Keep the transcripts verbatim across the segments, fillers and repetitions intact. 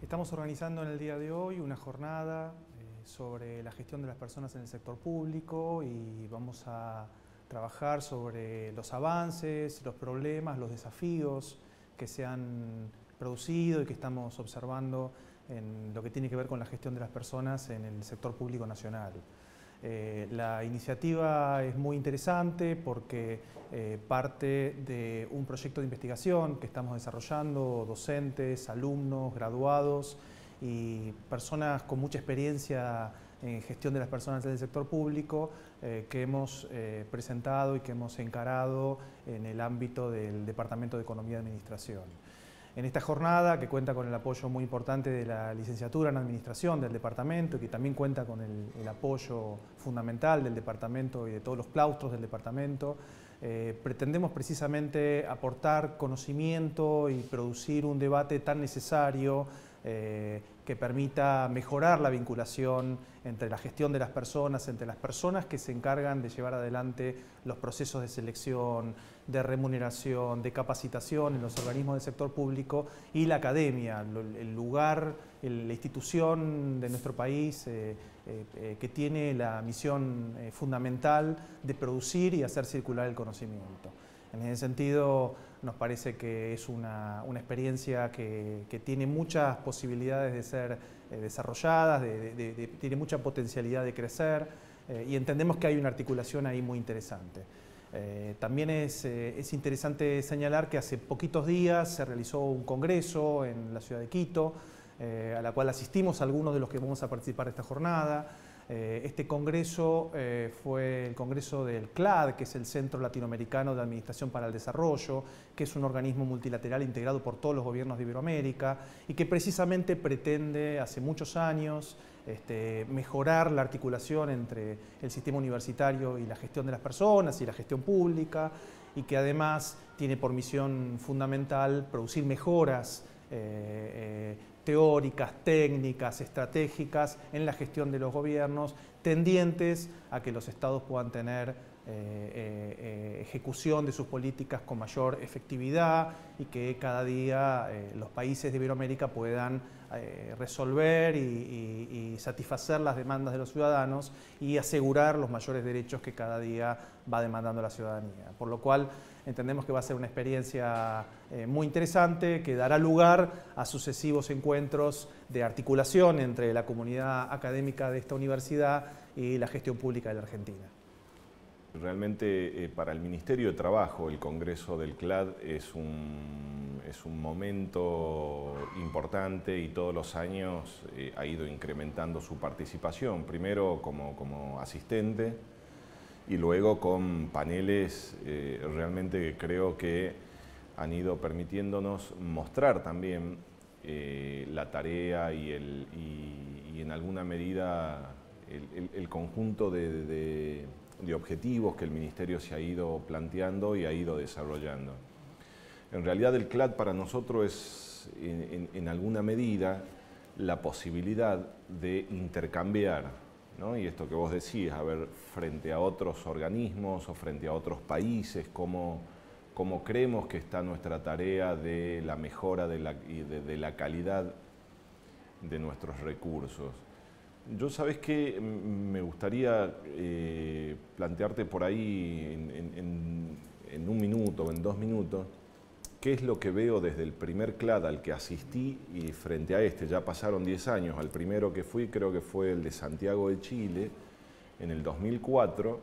Estamos organizando en el día de hoy una jornada eh, sobre la gestión de las personas en el sector público y vamos a trabajar sobre los avances, los problemas, los desafíos que se han producido y que estamos observando en lo que tiene que ver con la gestión de las personas en el sector público nacional. Eh, la iniciativa es muy interesante porque eh, parte de un proyecto de investigación que estamos desarrollando, docentes, alumnos, graduados y personas con mucha experiencia en gestión de las personas del sector público eh, que hemos eh, presentado y que hemos encarado en el ámbito del Departamento de Economía y Administración. En esta jornada, que cuenta con el apoyo muy importante de la licenciatura en Administración del Departamento y que también cuenta con el, el apoyo fundamental del Departamento y de todos los claustros del Departamento, eh, pretendemos precisamente aportar conocimiento y producir un debate tan necesario eh, que permita mejorar la vinculación entre la gestión de las personas, entre las personas que se encargan de llevar adelante los procesos de selección, de remuneración, de capacitación en los organismos del sector público y la academia, el lugar, la institución de nuestro país eh, eh, que tiene la misión eh, fundamental de producir y hacer circular el conocimiento. En ese sentido, nos parece que es una, una experiencia que, que tiene muchas posibilidades de ser eh, desarrolladas, de, de, de, tiene mucha potencialidad de crecer eh, y entendemos que hay una articulación ahí muy interesante. Eh, también es, eh, es interesante señalar que hace poquitos días se realizó un congreso en la ciudad de Quito, eh, a la cual asistimos algunos de los que vamos a participar de esta jornada. Eh, este congreso eh, fue el congreso del C L A D, que es el Centro Latinoamericano de Administración para el Desarrollo, que es un organismo multilateral integrado por todos los gobiernos de Iberoamérica y que precisamente pretende hace muchos años este, mejorar la articulación entre el sistema universitario y la gestión de las personas y la gestión pública y que además tiene por misión fundamental producir mejoras eh, eh, teóricas, técnicas, estratégicas en la gestión de los gobiernos, tendientes a que los estados puedan tener eh, eh, ejecución de sus políticas con mayor efectividad y que cada día eh, los países de Iberoamérica puedan eh, resolver y, y, y satisfacer las demandas de los ciudadanos y asegurar los mayores derechos que cada día va demandando la ciudadanía. Por lo cual, entendemos que va a ser una experiencia eh, muy interesante que dará lugar a sucesivos encuentros de articulación entre la comunidad académica de esta universidad y la gestión pública de la Argentina. Realmente eh, para el Ministerio de Trabajo el Congreso del C L A D es un, es un momento importante y todos los años eh, ha ido incrementando su participación, primero como, como asistente, y luego con paneles eh, realmente creo que han ido permitiéndonos mostrar también eh, la tarea y, el, y, y en alguna medida el, el, el conjunto de, de, de objetivos que el Ministerio se ha ido planteando y ha ido desarrollando. En realidad el C L A D para nosotros es en, en, en alguna medida la posibilidad de intercambiar, ¿no? Y esto que vos decís, a ver, frente a otros organismos o frente a otros países, cómo, cómo creemos que está nuestra tarea de la mejora de la, y de, de la calidad de nuestros recursos. Yo, ¿sabés qué? Me gustaría eh, plantearte por ahí en, en, en un minuto o en dos minutos qué es lo que veo desde el primer C L A D al que asistí y frente a este, ya pasaron diez años, al primero que fui creo que fue el de Santiago de Chile en el dos mil cuatro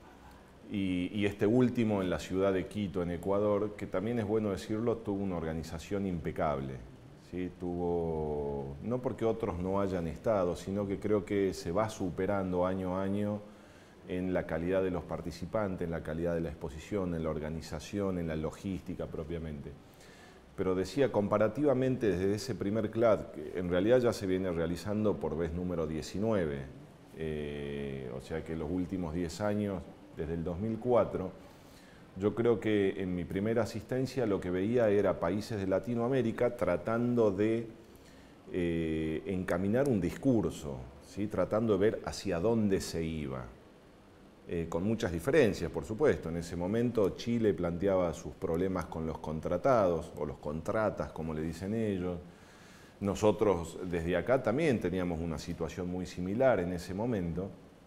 y, y este último en la ciudad de Quito, en Ecuador, que también es bueno decirlo, tuvo una organización impecable, ¿sí? Tuvo, no porque otros no hayan estado, sino que creo que se va superando año a año en la calidad de los participantes, en la calidad de la exposición, en la organización, en la logística propiamente. Pero decía, comparativamente desde ese primer C L A D, que en realidad ya se viene realizando por vez número diecinueve, eh, o sea que los últimos diez años, desde el dos mil cuatro, yo creo que en mi primera asistencia lo que veía era países de Latinoamérica tratando de eh, encaminar un discurso, ¿sí? Tratando de ver hacia dónde se iba. Eh, con muchas diferencias, por supuesto. En ese momento Chile planteaba sus problemas con los contratados, o los contratas, como le dicen ellos. Nosotros desde acá también teníamos una situación muy similar en ese momento.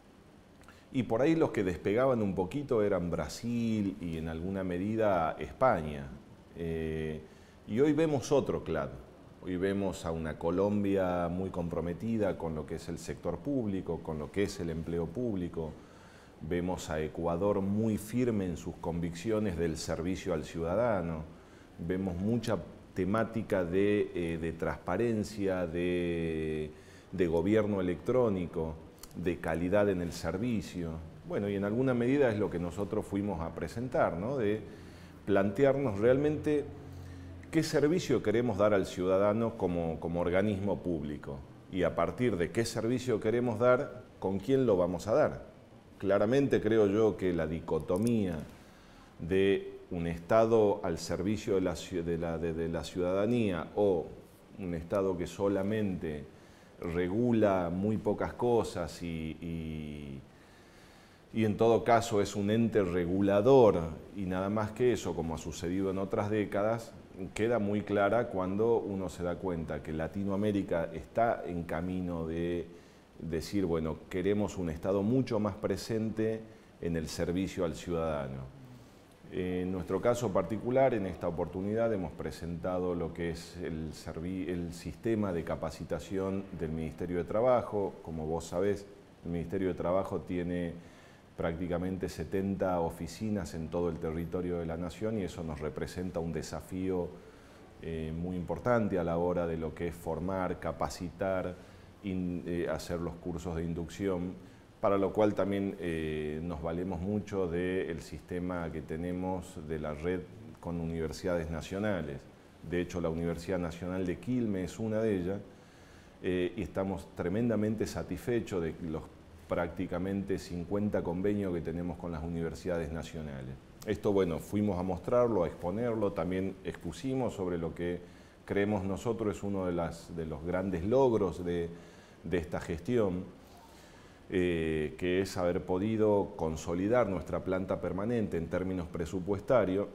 Y por ahí los que despegaban un poquito eran Brasil y en alguna medida España. Eh, y hoy vemos otro CLAD. Hoy vemos a una Colombia muy comprometida con lo que es el sector público, con lo que es el empleo público. Vemos a Ecuador muy firme en sus convicciones del servicio al ciudadano. Vemos mucha temática de, eh, de transparencia, de, de gobierno electrónico, de calidad en el servicio. Bueno, y en alguna medida es lo que nosotros fuimos a presentar, ¿no? De plantearnos realmente qué servicio queremos dar al ciudadano como, como organismo público y a partir de qué servicio queremos dar, con quién lo vamos a dar. Claramente creo yo que la dicotomía de un Estado al servicio de la, de la, de, de la ciudadanía o un Estado que solamente regula muy pocas cosas y, y, y en todo caso es un ente regulador y nada más que eso, como ha sucedido en otras décadas, queda muy clara cuando uno se da cuenta que Latinoamérica está en camino de decir, bueno, queremos un Estado mucho más presente en el servicio al ciudadano. En nuestro caso particular, en esta oportunidad hemos presentado lo que es el, el sistema de capacitación del Ministerio de Trabajo. Como vos sabés, el Ministerio de Trabajo tiene prácticamente setenta oficinas en todo el territorio de la Nación y eso nos representa un desafío eh, muy importante a la hora de lo que es formar, capacitar, in, eh, hacer los cursos de inducción, para lo cual también eh, nos valemos mucho del sistema que tenemos de la red con universidades nacionales. De hecho, la Universidad Nacional de Quilmes es una de ellas eh, y estamos tremendamente satisfechos de los prácticamente cincuenta convenios que tenemos con las universidades nacionales. Esto, bueno, fuimos a mostrarlo, a exponerlo, también expusimos sobre lo que creemos nosotros es uno de, las, de los grandes logros de, de esta gestión. Eh, que es haber podido consolidar nuestra planta permanente en términos presupuestarios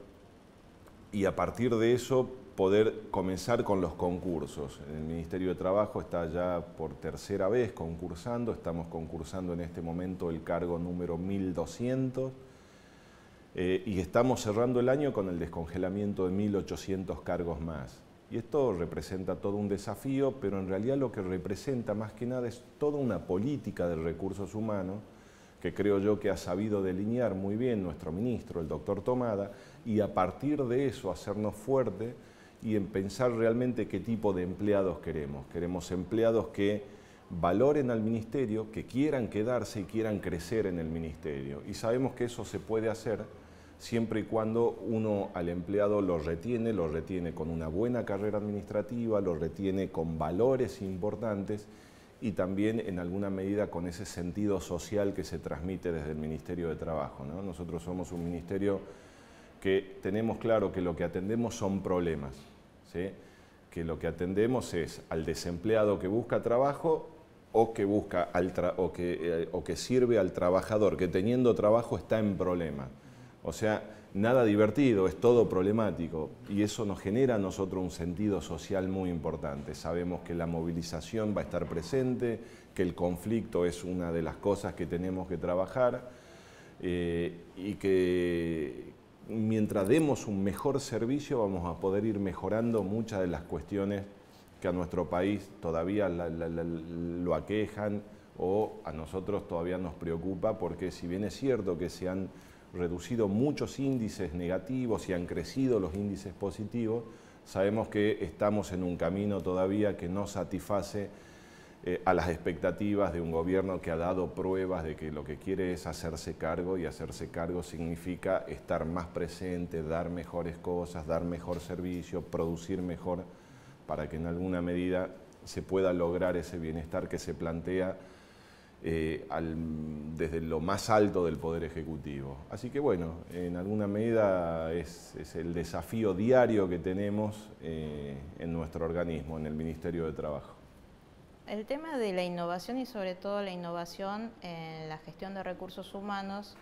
y a partir de eso poder comenzar con los concursos. El Ministerio de Trabajo está ya por tercera vez concursando, estamos concursando en este momento el cargo número mil doscientos eh, y estamos cerrando el año con el descongelamiento de mil ochocientos cargos más. Y esto representa todo un desafío, pero en realidad lo que representa más que nada es toda una política de recursos humanos que creo yo que ha sabido delinear muy bien nuestro ministro, el doctor Tomada, y a partir de eso hacernos fuerte y en pensar realmente qué tipo de empleados queremos. Queremos empleados que valoren al ministerio, que quieran quedarse y quieran crecer en el ministerio. Y sabemos que eso se puede hacer siempre y cuando uno al empleado lo retiene, lo retiene con una buena carrera administrativa, lo retiene con valores importantes y también en alguna medida con ese sentido social que se transmite desde el Ministerio de Trabajo, ¿no? Nosotros somos un ministerio que tenemos claro que lo que atendemos son problemas, ¿sí? Que lo que atendemos es al desempleado que busca trabajo o que, busca al tra o que, eh, o que sirve al trabajador que teniendo trabajo está en problemas. O sea, nada divertido, es todo problemático y eso nos genera a nosotros un sentido social muy importante. Sabemos que la movilización va a estar presente, que el conflicto es una de las cosas que tenemos que trabajar eh, y que mientras demos un mejor servicio vamos a poder ir mejorando muchas de las cuestiones que a nuestro país todavía la, la, la, lo aquejan o a nosotros todavía nos preocupa porque si bien es cierto que se han reducido muchos índices negativos y han crecido los índices positivos, sabemos que estamos en un camino todavía que no satisface eh, a las expectativas de un gobierno que ha dado pruebas de que lo que quiere es hacerse cargo y hacerse cargo significa estar más presente, dar mejores cosas, dar mejor servicio, producir mejor para que en alguna medida se pueda lograr ese bienestar que se plantea Eh, al, desde lo más alto del Poder Ejecutivo. Así que bueno, en alguna medida es, es el desafío diario que tenemos eh, en nuestro organismo, en el Ministerio de Trabajo. El tema de la innovación y sobre todo la innovación en la gestión de recursos humanos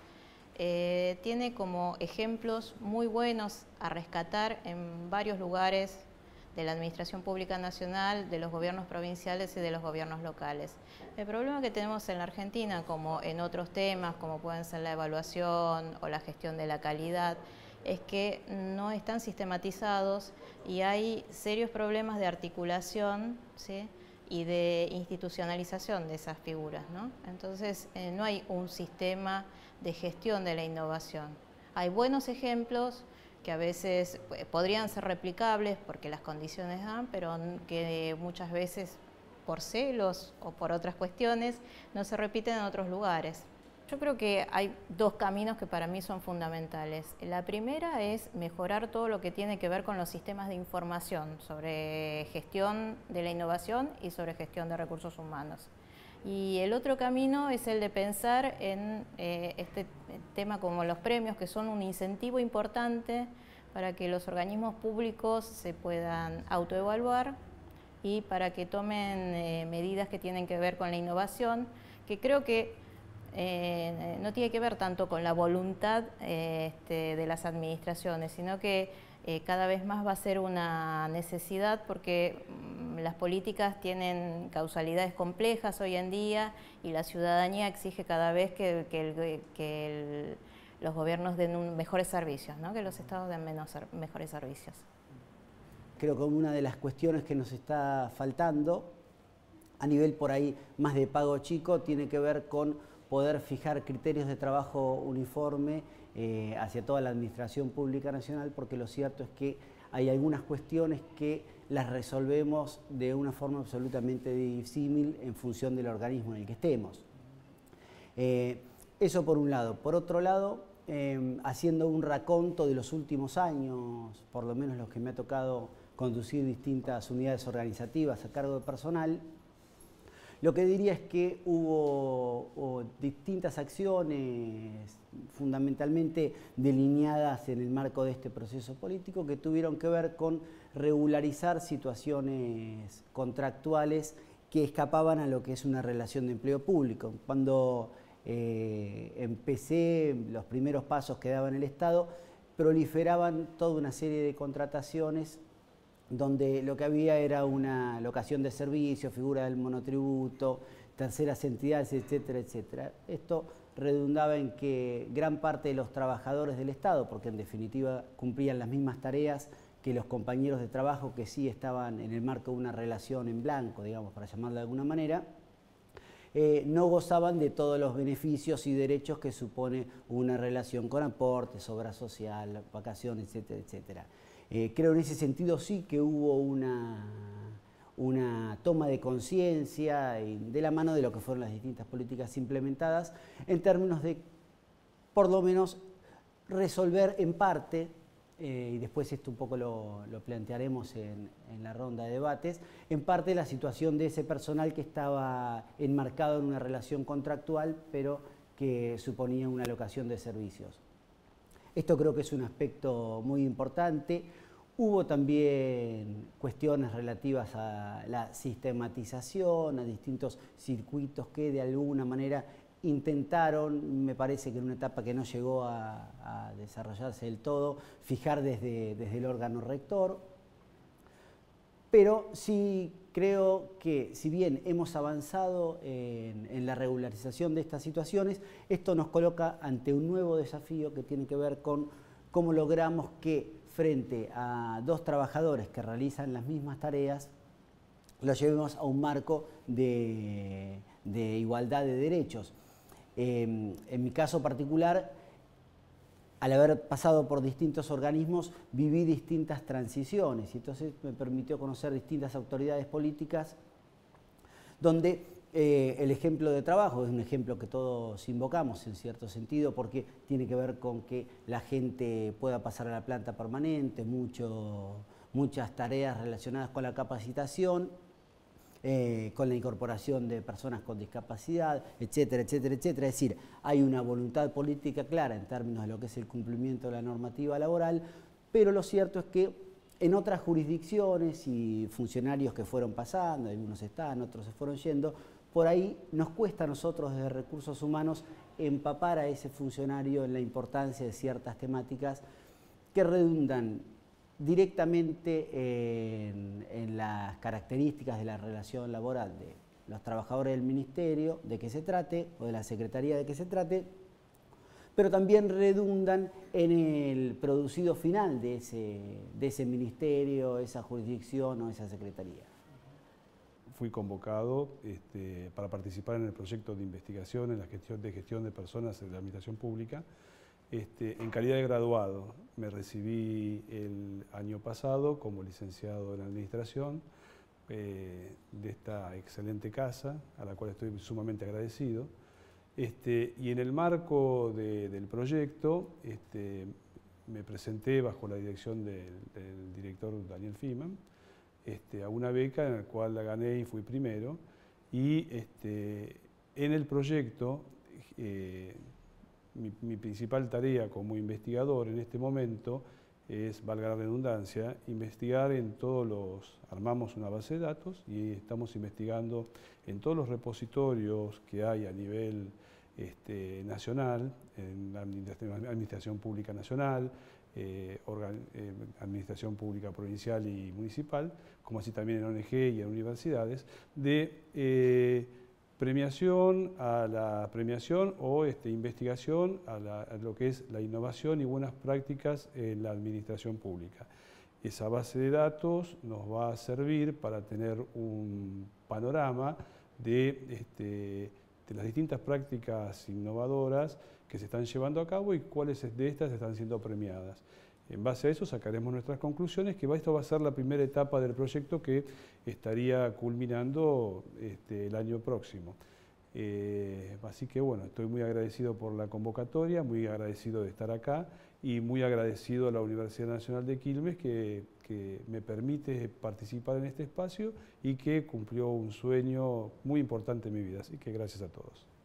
eh, tiene como ejemplos muy buenos a rescatar en varios lugares de la Administración Pública Nacional, de los gobiernos provinciales y de los gobiernos locales. El problema que tenemos en la Argentina, como en otros temas, como pueden ser la evaluación o la gestión de la calidad, es que no están sistematizados y hay serios problemas de articulación, ¿sí?, y de institucionalización de esas figuras, ¿no? Entonces, eh, no hay un sistema de gestión de la innovación. Hay buenos ejemplos que a veces eh, podrían ser replicables porque las condiciones dan, pero que muchas veces por celos o por otras cuestiones no se repiten en otros lugares. Yo creo que hay dos caminos que para mí son fundamentales. La primera es mejorar todo lo que tiene que ver con los sistemas de información sobre gestión de la innovación y sobre gestión de recursos humanos. Y el otro camino es el de pensar en eh, este tema como los premios, que son un incentivo importante para que los organismos públicos se puedan autoevaluar y para que tomen eh, medidas que tienen que ver con la innovación, que creo que Eh, no tiene que ver tanto con la voluntad eh, este, de las administraciones, sino que eh, cada vez más va a ser una necesidad porque mm, las políticas tienen causalidades complejas hoy en día y la ciudadanía exige cada vez que, que, el, que el, los gobiernos den un, mejores servicios, ¿no?, que los estados den menos, mejores servicios. Creo que una de las cuestiones que nos está faltando a nivel por ahí más de pago chico tiene que ver con poder fijar criterios de trabajo uniforme eh, hacia toda la Administración Pública Nacional, porque lo cierto es que hay algunas cuestiones que las resolvemos de una forma absolutamente disímil en función del organismo en el que estemos. Eh, eso por un lado. Por otro lado, eh, haciendo un raconto de los últimos años, por lo menos los que me ha tocado conducir distintas unidades organizativas a cargo de personal, lo que diría es que hubo, hubo distintas acciones fundamentalmente delineadas en el marco de este proceso político que tuvieron que ver con regularizar situaciones contractuales que escapaban a lo que es una relación de empleo público. Cuando eh, empecé los primeros pasos que daba en el Estado, proliferaban toda una serie de contrataciones donde lo que había era una locación de servicios, figura del monotributo, terceras entidades, etcétera, etcétera. Esto redundaba en que gran parte de los trabajadores del Estado, porque en definitiva cumplían las mismas tareas que los compañeros de trabajo que sí estaban en el marco de una relación en blanco, digamos, para llamarlo de alguna manera, eh, no gozaban de todos los beneficios y derechos que supone una relación con aportes, obra social, vacaciones, etcétera, etcétera. Eh, creo en ese sentido sí que hubo una, una toma de conciencia de la mano de lo que fueron las distintas políticas implementadas en términos de, por lo menos, resolver en parte, eh, y después esto un poco lo, lo plantearemos en, en la ronda de debates, en parte la situación de ese personal que estaba enmarcado en una relación contractual, pero que suponía una locación de servicios. Esto creo que es un aspecto muy importante. Hubo también cuestiones relativas a la sistematización, a distintos circuitos que de alguna manera intentaron, me parece que en una etapa que no llegó a, a desarrollarse del todo, fijar desde, desde el órgano rector. Pero sí creo que, si bien hemos avanzado en, en la regularización de estas situaciones, esto nos coloca ante un nuevo desafío que tiene que ver con cómo logramos que frente a dos trabajadores que realizan las mismas tareas, los llevemos a un marco de, de igualdad de derechos. Eh, en mi caso particular, al haber pasado por distintos organismos, viví distintas transiciones y entonces me permitió conocer distintas autoridades políticas donde eh, el ejemplo de trabajo es un ejemplo que todos invocamos en cierto sentido porque tiene que ver con que la gente pueda pasar a la planta permanente, mucho, muchas tareas relacionadas con la capacitación, Eh, con la incorporación de personas con discapacidad, etcétera, etcétera, etcétera. Es decir, hay una voluntad política clara en términos de lo que es el cumplimiento de la normativa laboral, pero lo cierto es que en otras jurisdicciones y funcionarios que fueron pasando, algunos están, otros se fueron yendo, por ahí nos cuesta a nosotros desde Recursos Humanos empapar a ese funcionario en la importancia de ciertas temáticas que redundan directamente en, en las características de la relación laboral de los trabajadores del ministerio, de que se trate, o de la secretaría de que se trate, pero también redundan en el producido final de ese, de ese ministerio, esa jurisdicción o esa secretaría. Fui convocado este, para participar en el proyecto de investigación en la gestión de gestión de personas en la administración pública. Este, en calidad de graduado, me recibí el año pasado como licenciado en administración eh, de esta excelente casa, a la cual estoy sumamente agradecido. Este, y en el marco de, del proyecto, este, me presenté bajo la dirección del, del director Daniel Fiman este, a una beca en la cual la gané y fui primero. Y este, en el proyecto, eh, Mi, mi principal tarea como investigador en este momento es, valga la redundancia, investigar en todos los, armamos una base de datos y estamos investigando en todos los repositorios que hay a nivel este, nacional, en la administración, administración pública nacional, eh, organ, eh, administración pública provincial y municipal, como así también en O N G y en universidades, de eh, premiación a la premiación o este, investigación a, la, a lo que es la innovación y buenas prácticas en la administración pública. Esa base de datos nos va a servir para tener un panorama de, este, de las distintas prácticas innovadoras que se están llevando a cabo y cuáles de estas están siendo premiadas. En base a eso sacaremos nuestras conclusiones, que esto va a ser la primera etapa del proyecto que estaría culminando este, el año próximo. Eh, así que bueno, estoy muy agradecido por la convocatoria, muy agradecido de estar acá y muy agradecido a la Universidad Nacional de Quilmes que, que me permite participar en este espacio y que cumplió un sueño muy importante en mi vida. Así que gracias a todos.